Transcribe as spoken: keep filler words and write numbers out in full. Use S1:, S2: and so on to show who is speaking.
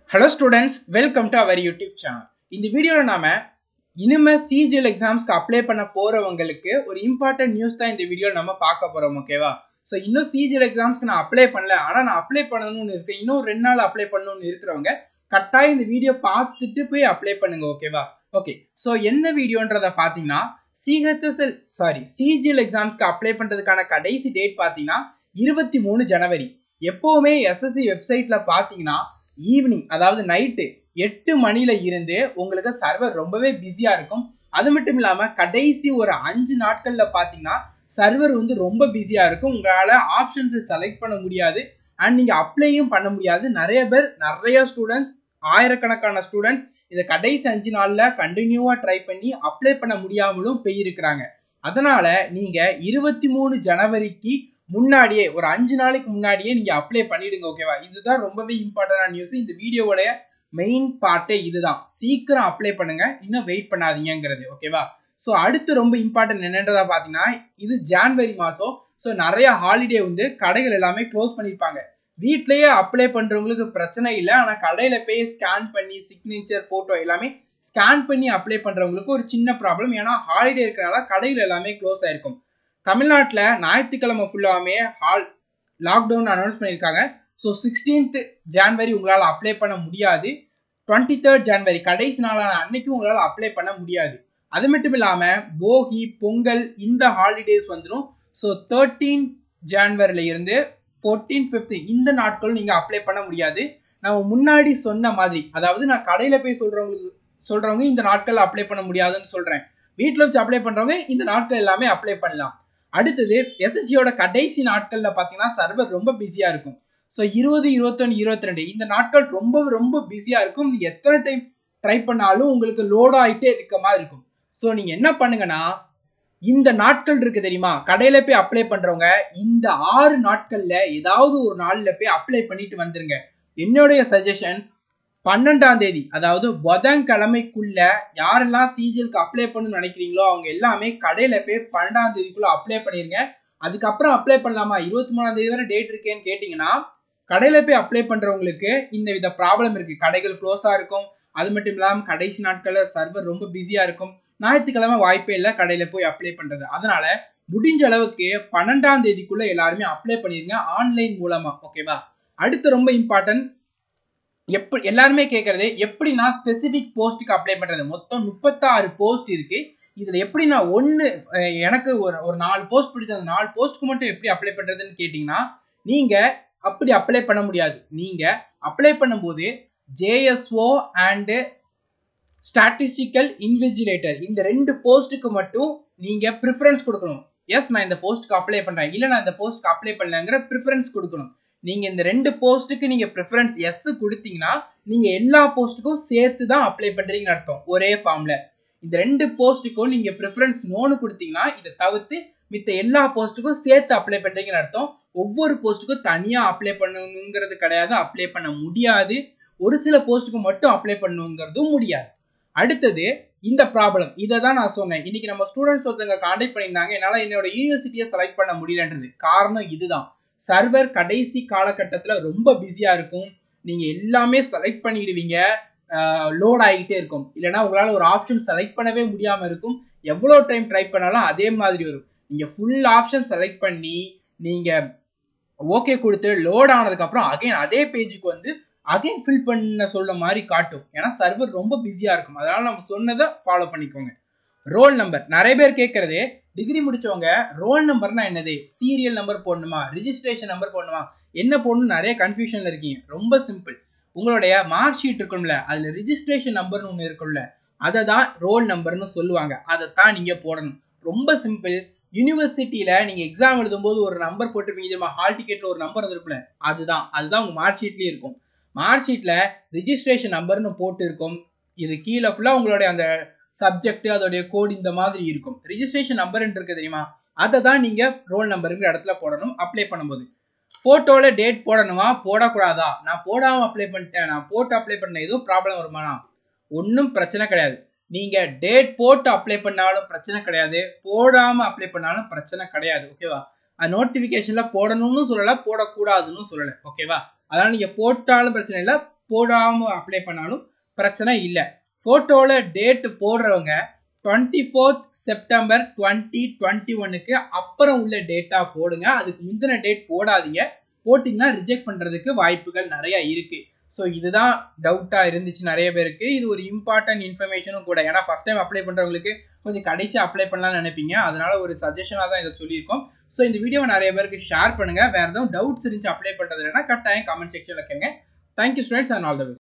S1: Hello students, welcome to our YouTube channel. In the video நாம இனிமே C G L examsக்கு apply பண்ண போறவங்களுக்கு ஒரு இம்பார்ட்டன்ட் நியூஸ் தான் இந்த வீடியோ நம்ம பார்க்க போறோம். ஓகேவா? சோ இன்னும் C G L examsக்கு நான் அப்ளை பண்ணல, ஆனா நான் அப்ளை பண்ணனும்னு இருக்கேன், இன்னும் ரெண்டு நாள் அப்ளை பண்ணனும்னு இருக்கறவங்க கட்டாயம் இந்த வீடியோ பார்த்துட்டு போய் அப்ளை பண்ணுங்க. ஓகேவா? ஓகே, சோ என்ன வீடியோன்றத பாத்தீங்கன்னா C H S L sorry C G L examsக்கு அப்ளை பண்றதுக்கான கடைசி டேட் பாத்தீங்கன்னா இருபத்தி மூணு ஜனவரி. எப்பவுமே S S C வெப்சைட்ல பாத்தீங்கன்னா ஈவினிங் அதாவது நைட்டு எட்டு மணில இருந்து உங்களுக்கு சர்வர் ரொம்பவே பிஸியா இருக்கும். அது மட்டும் இல்லாம கடைசி ஒரு அஞ்சு நாட்கள்ல பாத்தீங்கன்னா சர்வர் வந்து ரொம்ப பிஸியா இருக்கும். உங்களால ஆப்ஷன்ஸ் செலக்ட் பண்ண முடியாது அண்ட் நீங்க அப்ளையும் பண்ண முடியாது. நிறைய பேர் நிறைய ஸ்டூடெண்ட்ஸ் ஆயிரக்கணக்கான ஸ்டூடெண்ட்ஸ் இந்த கடைசி அஞ்சு நாள்ல கண்டினியூவா ட்ரை பண்ணி அப்ளை பண்ண முடியாமலும் போயிருக்கிறாங்க. அதனால நீங்க இருபத்தி மூணு ஜனவரிக்கு முன்னாடியே ஒரு அஞ்சு நாளைக்கு முன்னாடியே நீங்க அப்ளை பண்ணிடுங்க. ஓகேவா? இதுதான் ரொம்பவே இம்பார்ட்டன்டான நியூஸ். இந்த வீடியோவோட மெயின் பார்ட்டே இதுதான். சீக்கிரம் அப்ளை பண்ணுங்க, இன்னும் வெயிட் பண்ணாதீங்கிறது. ஓகேவா? ஸோ அடுத்து ரொம்ப இம்பார்ட்டன்ட் என்னன்றதா பார்த்தீங்கன்னா இது ஜான்வரி மாதம். ஸோ நிறைய ஹாலிடே வந்து கடைகள் எல்லாமே க்ளோஸ் பண்ணியிருப்பாங்க. வீட்லேயே அப்ளை பண்ணுறவங்களுக்கு பிரச்சனை இல்லை, ஆனால் கடையில் போய் ஸ்கேன் பண்ணி சிக்னேச்சர் ஃபோட்டோ எல்லாமே ஸ்கேன் பண்ணி அப்ளை பண்ணுறவங்களுக்கு ஒரு சின்ன ப்ராப்ளம். ஏன்னா ஹாலிடே இருக்கிறனால கடைகள் எல்லாமே க்ளோஸ் ஆயிருக்கும். தமிழ்நாட்டில் ஞாயிற்றுக்கிழமை ஃபுல்லாமே ஹால் லாக்டவுன் அனௌன்ஸ் பண்ணியிருக்காங்க. ஸோ சிக்ஸ்டீன்த் ஜான்வரி உங்களால் அப்ளை பண்ண முடியாது. டுவெண்ட்டி தேர்ட் ஜான்வரி கடைசி நாளான அன்னைக்கும் உங்களால் அப்ளை பண்ண முடியாது. அது மட்டும் இல்லாமல் போகி பொங்கல் இந்த ஹாலிடேஸ் வந்துடும். ஸோ தேர்ட்டீன் ஜான்வரியில இருந்து ஃபோர்டீன் ஃபிஃப்டீன் இந்த நாட்களும் நீங்கள் அப்ளை பண்ண முடியாது. நம்ம முன்னாடி சொன்ன மாதிரி, அதாவது நான் கடையில் போய் சொல்கிறவங்களுக்கு சொல்கிறவங்க இந்த நாட்களில் அப்ளை பண்ண முடியாதுன்னு சொல்கிறேன். வீட்டில் வச்சு அப்ளை பண்ணுறவங்க இந்த நாட்கள் எல்லாமே அப்ளை பண்ணலாம். அடுத்தது எஸ்எஸ்சியோட கடைசி நாட்களில் பார்த்தீங்கன்னா சர்வர் ரொம்ப பிஸியாக இருக்கும். ஸோ இருபது இருபத்தொன்று இருபத்தி ரெண்டு இந்த நாட்கள் ரொம்ப ரொம்ப பிஸியாக இருக்கும். நீங்கள் எத்தனை டைம் ட்ரை பண்ணாலும் உங்களுக்கு லோட் ஆகிட்டே இருக்க மாதிரி இருக்கும். ஸோ நீங்கள் என்ன பண்ணுங்கன்னா இந்த நாட்கள் இருக்குது தெரியுமா, கடையில் போய் அப்ளை பண்ணுறவங்க இந்த ஆறு நாட்களில் ஏதாவது ஒரு நாளில் போய் அப்ளை பண்ணிட்டு வந்துருங்க. என்னுடைய சஜஷன் பன்னெண்டாம் தேதி அதாவது புதன்கிழமைக்குள்ள யாரெல்லாம் சிஜிஎல்க்கு அப்ளை பண்ணணும்னு நினைக்கிறீங்களோ அவங்க எல்லாமே கடையில போய் பன்னெண்டாம் தேதிக்குள்ள அப்ளை பண்ணிருங்க. அதுக்கப்புறம் அப்ளை பண்ணலாமா இருபத்தி மூணாம் தேதி வரை டேட் இருக்கேன்னு கேட்டீங்கன்னா கடையில போய் அப்ளை பண்றவங்களுக்கு இந்த வித ப்ராப்ளம் இருக்கு. கடைகள் க்ளோஸா இருக்கும். அது மட்டும் இல்லாமல் கடைசி நாட்கள்ல சர்வர் ரொம்ப பிஸியா இருக்கும். ஞாயிற்றுக்கிழமை வாய்ப்பே இல்லை கடையில போய் அப்ளை பண்றது. அதனால முடிஞ்ச அளவுக்கு பன்னெண்டாம் தேதிக்குள்ள எல்லாருமே அப்ளை பண்ணிருங்க ஆன்லைன் மூலமா. ஓகேவா? அடுத்து ரொம்ப இம்பார்ட்டன்ட், எப்படி எல்லாருமே கேட்கறது எப்படி நான் ஸ்பெசிஃபிக் போஸ்ட்டுக்கு அப்ளை பண்ணுறது. மொத்தம் முப்பத்தாறு போஸ்ட் இருக்கு. இதில் எப்படி நான் ஒன்று எனக்கு ஒரு ஒரு நாலு போஸ்ட் பிடிச்ச அந்த நாலு போஸ்ட்டுக்கு மட்டும் எப்படி அப்ளை பண்ணுறதுன்னு கேட்டிங்கன்னா நீங்கள் அப்படி அப்ளை பண்ண முடியாது. நீங்கள் அப்ளை பண்ணும்போது ஜேஎஸ்ஓ அண்டு ஸ்டாட்டிஸ்டிக்கல் இன்விஜிலேட்டர் இந்த ரெண்டு போஸ்ட்டுக்கு மட்டும் நீங்கள் ப்ரிஃபரன்ஸ் கொடுக்கணும். எஸ் நான் இந்த போஸ்ட்டுக்கு அப்ளை பண்ணுறேன், இல்லை நான் இந்த போஸ்ட்டுக்கு அப்ளை பண்ணலங்கிற ப்ரிஃபரன்ஸ் கொடுக்கணும். நீங்க இந்த ரெண்டு போஸ்ட்டுக்கு நீங்க ப்ரிஃபரன்ஸ் எஸ் கொடுத்தீங்கன்னா நீங்க எல்லா போஸ்ட்டுக்கும் சேர்த்து தான் அப்ளை பண்றீங்கன்னு அர்த்தம். ஒரே ஃபார்ம்ல இந்த ரெண்டு போஸ்ட்டுக்கும் நீங்க ப்ரிஃபரன்ஸ் நோன்னு கொடுத்தீங்கன்னா இதை தவிர்த்து மித்த எல்லா போஸ்ட்டுக்கும் சேர்த்து அப்ளை பண்றீங்கன்னு அர்த்தம். ஒவ்வொரு போஸ்ட்டுக்கும் தனியா அப்ளை பண்ணணுங்கிறது கிடையாது, அப்ளை பண்ண முடியாது. ஒரு சில போஸ்ட்டுக்கு மட்டும் அப்ளை பண்ணணுங்கிறதும் முடியாது. அடுத்தது இந்த ப்ராப்ளம், இதை தான் நான் சொன்னேன். இன்னைக்கு நம்ம ஸ்டூடெண்ட்ஸ் ஒருத்தவங்க கான்டாக்ட் பண்ணியிருந்தாங்க, என்னால் என்னோட யூனிவர்சிட்டியை செலக்ட் பண்ண முடியலன்றது. காரணம் இதுதான், சர்வர் கடைசி காலகட்டத்தில் ரொம்ப பிஸியாக இருக்கும். நீங்கள் எல்லாமே செலக்ட் பண்ணிடுவீங்க, லோட் ஆகிட்டே இருக்கும். இல்லைனா உங்களால் ஒரு ஆப்ஷன் செலக்ட் பண்ணவே முடியாமல் இருக்கும். எவ்வளோ டைம் ட்ரை பண்ணாலும் அதே மாதிரி வரும். நீங்கள் ஃபுல் ஆப்ஷன் செலக்ட் பண்ணி நீங்கள் ஓகே கொடுத்து லோட் ஆனதுக்கப்புறம் அகைன் அதே பேஜுக்கு வந்து அகைன் ஃபில் பண்ண சொல்ல மாதிரி காட்டும். ஏன்னா சர்வர் ரொம்ப பிஸியாக இருக்கும். அதனால் நம்ம சொன்னதை ஃபாலோ பண்ணிக்கோங்க. ரோல் நம்பர் நிறைய பேர் கேட்கறது, டிகிரி முடிச்சவங்க ரோல் நம்பர்னா என்னது, சீரியல் நம்பர் போடணுமா, ரிஜிஸ்ட்ரேஷன் நம்பர் போடணுமா, என்ன போடணும் நிறைய கன்ஃபியூஷன்ல இருக்கீங்க. ரொம்ப சிம்பிள், உங்களுடைய மார்க் ஷீட் இருக்கும்ல அதுல ரிஜிஸ்ட்ரேஷன் நம்பர்னு ஒன்று இருக்கும்ல அதை தான் ரோல் நம்பர்னு சொல்லுவாங்க. அதை தான் நீங்க போடணும். ரொம்ப சிம்பிள். யூனிவர்சிட்டியில நீங்க எக்ஸாம் எழுதும் போது ஒரு நம்பர் போட்டிருப்பீங்க, ஹால் டிக்கெட்ல ஒரு நம்பர் இருக்குல்ல, அதுதான் அதுதான் உங்க மார்க் ஷீட்லயே இருக்கும். மார்க் ஷீட்ல ரிஜிஸ்ட்ரேஷன் நம்பர்னு போட்டு இருக்கும். இது கீழே ஃபுல்லா உங்களுடைய அந்த சப்ஜெக்ட் அதோடைய கோட் இந்த மாதிரி இருக்கும். ரிஜிஸ்ட்ரேஷன் நம்பர் இருக்கு தெரியுமா, அதை தான் நீங்க ரோல் நம்பருங்கிற இடத்துல போடணும். அப்ளை பண்ணும்போது போட்டோல டேட் போடணுமா போடக்கூடாதா, நான் போடாம அப்ளை பண்ணிட்டேன், நான் போட்டு அப்ளை பண்ண எதுவும் ப்ராப்ளம் வருமானா, ஒன்றும் பிரச்சனை கிடையாது. நீங்க டேட் போட்டு அப்ளை பண்ணாலும் பிரச்சனை கிடையாது, போடாம அப்ளை பண்ணாலும் பிரச்சனை கிடையாது. ஓகேவா? அது நோட்டிபிகேஷன்ல போடணும்னு சொல்லல, போடக்கூடாதுன்னு சொல்லல. ஓகேவா? அதனால நீங்க போட்டாலும் பிரச்சனை இல்லை, போடாமல் அப்ளை பண்ணாலும் பிரச்சனை இல்லை. ஃபோட்டோவில் டேட்டு போடுறவங்க twenty fourth September twenty twenty ஒன்னுக்கு அப்புறம் உள்ள டேட்டா போடுங்க. அதுக்கு முந்தின டேட் போடாதீங்க. போட்டிங்கன்னா ரிஜெக்ட் பண்ணுறதுக்கு வாய்ப்புகள் நிறையா இருக்குது. ஸோ இதுதான் டவுட்டாக இருந்துச்சு நிறைய பேருக்கு. இது ஒரு இம்பார்ட்டன்ட் இன்ஃபர்மேஷனும் கூட. ஏன்னா ஃபஸ்ட் டைம் அப்ளை பண்ணுறவங்களுக்கு கொஞ்சம் கடைசி அப்ளை பண்ணலாம்னு நினைப்பீங்க. அதனால ஒரு சஜஷனாக தான் இதை சொல்லியிருக்கோம். ஸோ இந்த வீடியோவை நிறைய பேருக்கு ஷேர் பண்ணுங்கள். வேறு எதுவும் டவுட்ஸ் இருந்துச்சு அப்ளை பண்ணுறது இல்லைன்னா கட்டாயம் கமெண்ட் செக்ஷனில் கேளுங்க. Thank you students and all the best.